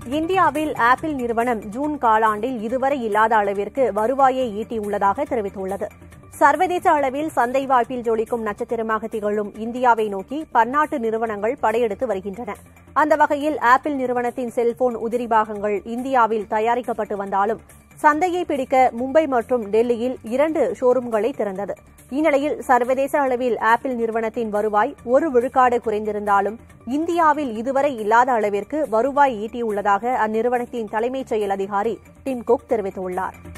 இந்தியாவில் ஆப்பிள் நிறுவனம் ஜூன் காலாண்டில் இதுவரை இல்லாத அளவிற்கு வருவாயை ஈட்டியுள்ளதாக தெரிவித்துள்ளது. சர்வதேச அளவில் சந்தை வாய்ப்பில் ஜொலிக்கும் நட்சத்திரமாக திகழும் இந்தியாவை நோக்கி பன்னாட்டு நிறுவனங்கள் படையெடுத்து வருகின்றன. அந்த வகையில் ஆப்பிள் நிறுவனத்தின் செல்போன் உதிரி பாகங்கள் இந்தியாவில் தயாரிக்கப்பட்டு வந்தாலும் சந்தையை பிடிக்க மும்பை மற்றும் டெல்லியில் 2 ஷோரூம்களை திறந்தது. இந்நிலையில் சர்வதேச அளவில் ஆப்பிள் நிறுவனத்தின் வருவாய் 1 விழுக்காடு குறைந்திருந்தாலும் இந்தியாவில் இதுவரை இல்லாத அளவிற்கு வருவாய் ஈட்டியுள்ளதாக அந்நிறுவனத்தின் தலைமைச் செயல் அதிகாரி டிம் குக் தெரிவித்துள்ளார்.